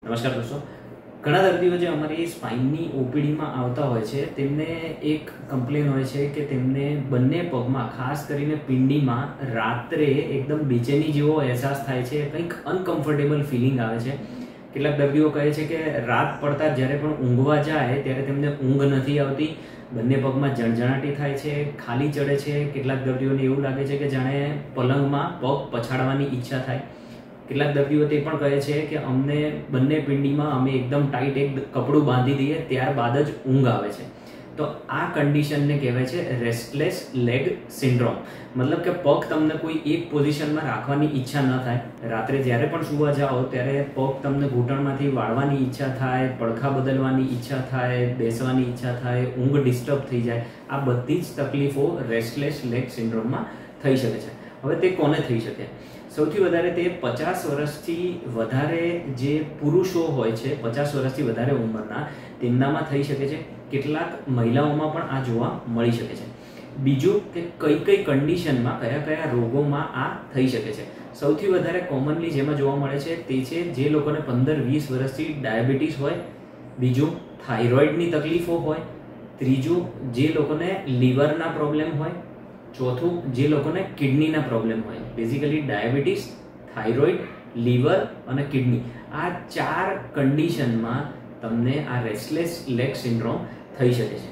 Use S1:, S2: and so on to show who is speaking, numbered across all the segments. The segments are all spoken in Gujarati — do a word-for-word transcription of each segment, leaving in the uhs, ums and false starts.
S1: નમસ્કાર દોસ્તો, ઘણા દર્દીઓ જે અમારી સ્પાઇનની ઓપીડીમાં આવતા હોય છે તેમને એક કમ્પ્લેન હોય છે કે તેમને બંને પગમાં, ખાસ કરીને પિંડીમાં રાત્રે એકદમ બેચેની જેવો અહેસાસ થાય છે, કંઈક અનકમ્ફર્ટેબલ ફિલિંગ આવે છે. કેટલાક દર્દીઓ કહે છે કે રાત પડતા જ્યારે પણ ઊંઘવા જાય ત્યારે તેમને ઊંઘ નથી આવતી, બંને પગમાં જણજણાટી થાય છે, ખાલી ચડે છે. કેટલાક દર્દીઓને એવું લાગે છે કે જાણે પલંગમાં પગ પછાડવાની ઈચ્છા થાય. કેટલાક દર્દીઓ તે પણ કહે છે કે અમને બંને પિંડીમાં અમે એકદમ ટાઈટ એક કપડું બાંધી દઈએ ત્યારબાદ જ ઊંઘ આવે છે. તો આ કન્ડિશનને કહેવાય છે રેસ્ટલેસ લેગ સિન્ડ્રોમ. મતલબ કે પગ તમને કોઈ એક પોઝિશનમાં રાખવાની ઈચ્છા ન થાય. રાત્રે જ્યારે પણ સૂવા જાઓ ત્યારે પગ તમને ઘૂંટણમાંથી વાળવાની ઈચ્છા થાય, પડખા બદલવાની ઈચ્છા થાય, બેસવાની ઈચ્છા થાય, ઊંઘ ડિસ્ટર્બ થઈ જાય. આ બધી જ તકલીફો રેસ્ટલેસ લેગ સિન્ડ્રોમમાં થઈ શકે છે. હવે તે કોને થઈ શકે? સૌથી વધારે તે પચાસ વર્ષથી વધારે જે પુરુષો હોય છે, પચાસ વર્ષથી વધારે ઉંમરના, તેમનામાં થઈ શકે છે. કેટલાક મહિલાઓમાં પણ આ જોવા મળી શકે છે. બીજું કે કઈ કઈ કન્ડિશનમાં, કયા કયા રોગોમાં આ થઈ શકે છે. સૌથી વધારે કોમનલી જેમાં જોવા મળે છે તે છે જે લોકોને પંદર વીસ વર્ષથી ડાયાબિટીસ હોય. બીજું થાઇરોઇડની તકલીફો હોય. ત્રીજું જે લોકોને લીવરના પ્રોબ્લેમ હોય. ચોથું જે લોકોને કિડનીના પ્રોબ્લેમ હોય. બેઝિકલી ડાયાબિટીસ, થાઇરોઇડ, લીવર અને કિડની, આ ચાર કન્ડિશનમાં તમને આ રેસ્ટલેસ લેગ સિન્ડ્રોમ થઈ શકે છે.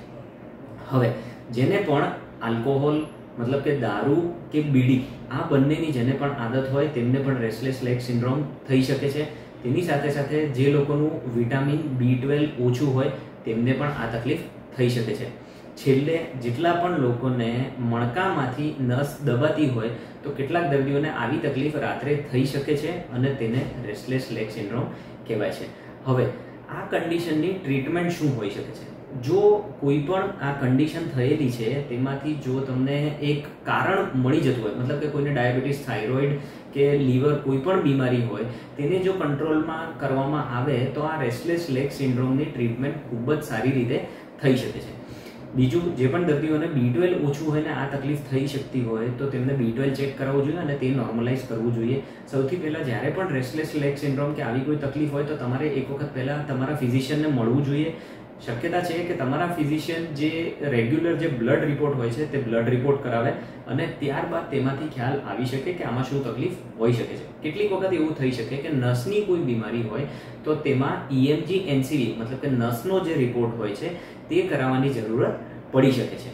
S1: હવે જેને પણ આલ્કોહોલ, મતલબ કે દારૂ કે બીડી, આ બંનેની જેને પણ આદત હોય તેમને પણ રેસ્ટલેસ લેગ સિન્ડ્રોમ થઈ શકે છે. તેની સાથે સાથે જે લોકોનું વિટામિન બી ટ્વેલ્વ ઓછું હોય તેમને પણ આ તકલીફ થઈ શકે છે. છેલ્લે જેટલા પણ લોકોને મણકામાંથી નસ દબાતી હોય તો કેટલાક દર્દીઓને આવી તકલીફ રાત્રે થઈ શકે છે અને તેને રેસ્ટલેસ લેગ સિન્ડ્રોમ કહેવાય છે. હવે આ કન્ડિશનની ટ્રીટમેન્ટ શું હોઈ શકે છે? જો કોઈ પણ આ કન્ડિશન થયેલી છે તેમાંથી જો તમને એક કારણ મળી જતું હોય, મતલબ કે કોઈને ડાયાબિટીસ, થાઇરોઇડ કે લીવર, કોઈ પણ બીમારી હોય, તેને જો કંટ્રોલમાં કરવામાં આવે તો આ રેસ્ટલેસ લેગ સિન્ડ્રોમની ટ્રીટમેન્ટ ખૂબ જ સારી રીતે થઈ શકે છે. બીજું, જે પણ દર્દીઓને બી ટ્વેલ્વ ઓછું હોય ને આ તકલીફ થઈ શકતી હોય તો તેમને બી ટ્વેલ્વ ચેક કરાવવું જોઈએ અને તે નોર્મલાઇઝ કરવું જોઈએ. સૌથી પહેલાં જ્યારે પણ રેસ્ટલેસ લેગ સિન્ડ્રોમ કે આવી કોઈ તકલીફ હોય તો તમારે એક વખત પહેલાં તમારા ફિઝિશિયનને મળવું જોઈએ. શક્યતા છે કે તમારા ફિઝિશિયન જે રેગ્યુલર જે બ્લડ રિપોર્ટ હોય છે તે બ્લડ રિપોર્ટ કરાવે અને ત્યારબાદ તેમાંથી ખ્યાલ આવી શકે કે આમાં શું તકલીફ હોઈ શકે છે. કેટલીક વખત એવું થઈ શકે કે નસની કોઈ બીમારી હોય તો તેમાં E M G N C D, મતલબ કે નસનો જે રિપોર્ટ હોય છે તે કરાવવાની જરૂરત પડી શકે છે.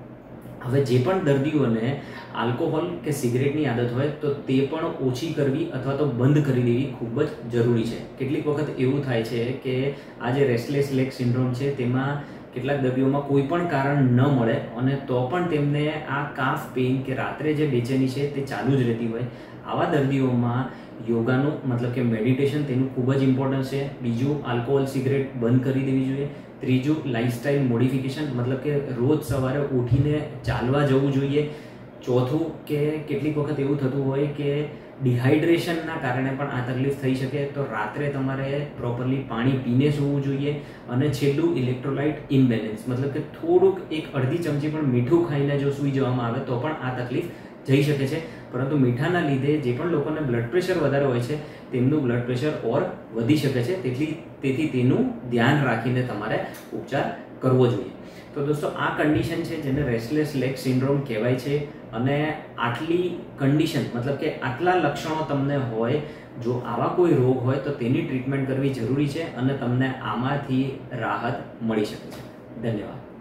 S1: હવે જે પણ દર્દીઓને આલ્કોહોલ કે સિગરેટની આદત હોય તો તે પણ ઓછી કરવી અથવા તો બંધ કરી દેવી ખૂબ જ જરૂરી છે. કેટલીક વખત એવું થાય છે કે આ જે રેસ્ટલેસ લેગ સિન્ડ્રોમ છે તેમાં કેટલાક દર્દીઓમાં કોઈ પણ કારણ ન મળે અને તો પણ તેમને આ કાફ પેઇન કે રાત્રે જે બેચેની છે તે ચાલુ જ રહેતી હોય. આવા દર્દીઓમાં યોગાનું, મતલબ કે મેડિટેશન, તેનું ખૂબ જ ઇમ્પોર્ટન્ટ છે. બીજું, આલ્કોહોલ સિગરેટ બંધ કરી દેવી જોઈએ. ત્રીજું, લાઇફસ્ટાઇલ મોડિફિકેશન, મતલબ કે રોજ સવારે ઉઠીને ચાલવા જવું જોઈએ. ચોથું, કે કેટલીક વખત એવું થતું હોય કે ડિહાઇડ્રેશનના કારણે પણ આ તકલીફ થઈ શકે તો રાત્રે તમારે પ્રોપરલી પાણી પીને સૂવું જોઈએ. અને છેલ્લું, ઇલેક્ટ્રોલાઇટ ઇમ્બેલેન્સ, મતલબ કે થોડુંક એક અડધી ચમચી પણ મીઠું ખાઈને જો સૂઈ જવામાં આવે તો પણ આ તકલીફ જઈ શકે છે. પરંતુ મીઠાના લીધે જે પણ લોકોને બ્લડ પ્રેશર વધારે હોય છે તેમનું બ્લડ પ્રેશર ઓર વધી શકે છે. તેથી તેથી તેનું ધ્યાન રાખીને તમારે ઉપચાર કરવો જોઈએ. તો દોસ્તો, આ કન્ડિશન છે જેને રેસ્ટલેસ લેગ સિન્ડ્રોમ કહેવાય છે. અને આટલી કન્ડિશન, મતલબ કે આટલા લક્ષણો તમને હોય, જો આવા કોઈ રોગ હોય તો તેની ટ્રીટમેન્ટ કરવી જરૂરી છે અને તમને આમાંથી રાહત મળી શકે છે. ધન્યવાદ.